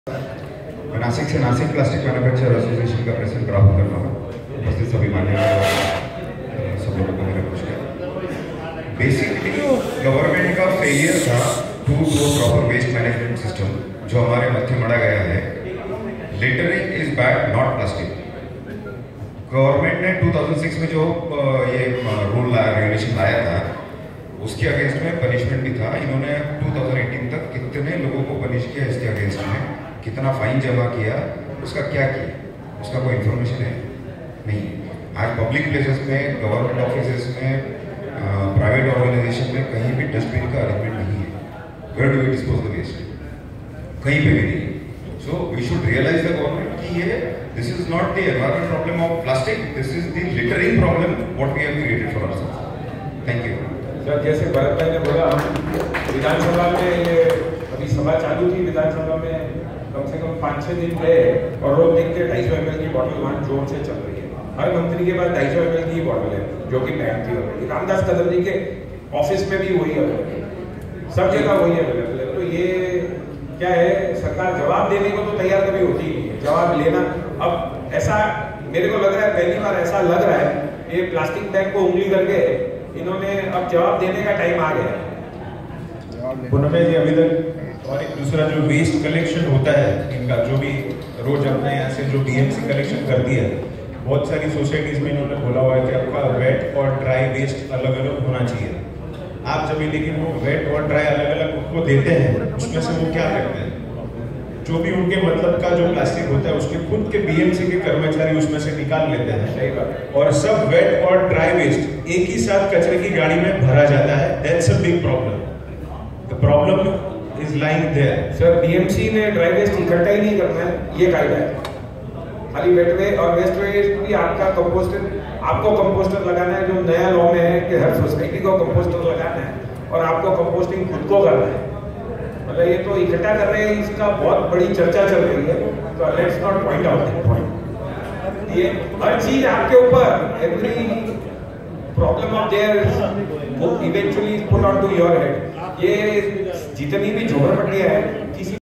मैं नासिक से Nashik plastic manufacturer association का प्रेसिडेंट राहुल कर रहा हूँ। उपस्थित सभी मान्यवर सब लोगों को मेरा नमस्कार। बेसिकली गवर्नमेंट का फेलियर था to do proper waste management system जो हमारे मध्य मड़ा गया है। Littering is bad, not plastic. Government ने 2006 में जो ये रूल रेगुलेशन लाया था उसके अगेंस्ट में पनिशमेंट भी था। इन्होंने 2018 तक कितने लोगों को पनिश किया, इसके अगेंस्ट में कितना फाइन जमा किया, उसका क्या किया, उसका कोई इन्फॉर्मेशन है नहीं। आज पब्लिक प्लेसेस में, गवर्नमेंट ऑफिसेस में, प्राइवेट ऑर्गेनाइजेशन में कहीं भी डस्टबिन का अरेंजमेंट नहीं है। Where do we dispose the waste? कहीं पे भी नहीं। So we should realise the government कि ये this is not the environment problem of plastic, this is the littering problem what we have created for ourselves. Thank you sir. जैसे भरत भाई ने बोला, विधानसभा में ये अभी सभा चालू थी, विधानसभा में कम से कम 5-6 दिन रहे और रोज देखते 250 ml की बॉटल वहाँ जोर से चल रही है। हर मंत्री के पास 250 ml की बॉटल है जो कि बैन थी अवेलेबल। रामदास कदम जी के ऑफिस में भी वही अवेलेबल, सब जगह वही अवेलेबल है। तो ये क्या है, सरकार जवाब देने को तो तैयार कभी होती ही नहीं है। जवाब लेना अब ऐसा मेरे को लग रहा है, पहली बार ऐसा लग रहा है ये प्लास्टिक बैग को उंगली करके इन्होंने अब जवाब देने का टाइम आ गया। पुनः जी अभी तक और एक दूसरा जो वेस्ट कलेक्शन होता है इनका, जो भी रोज अपने यहाँ से जो बीएमसी कलेक्शन करती है, बहुत सारी सोसाइटीज में इन्होंने बोला हुआ है कि आपका वेट और ड्राई वेस्ट अलग अलग होना चाहिए। आप जब लेकिन वो वेट और ड्राई अलग अलग उनको देते हैं, उसमें से वो क्या करते हैं, जो भी उनके मतलब का जो प्लास्टिक होता है उसके खुद के बीएमसी के कर्मचारी उसमें से निकाल लेते हैं। सही बात। और सब वेट और ड्राई वेस्ट एक ही साथ कचरे की गाड़ी में भरा जाता है। That's a big problem. The problem is lying there. Sir, BMC ने ड्राई वेस्ट इकट्ठा ही नहीं करना है, ये कायदा है। खाली वेट वेस्ट और वेस्ट वेस्ट भी आपका आपको कंपोस्टर लगाना है, जो नया लॉ में है कि हर सोसाइटी को कंपोस्टर लगाना है और आपको कंपोस्टिंग खुद को करना है। मतलब ये तो इकट्ठा कर रहे हैं, इसका बहुत बड़ी चर्चा चल रही है। तो let's not point out that point. ये हर चीज आपके ऊपर, every problem of there eventually put on to your head. ये जितनी भी झोपड़पट्टियां है, किसी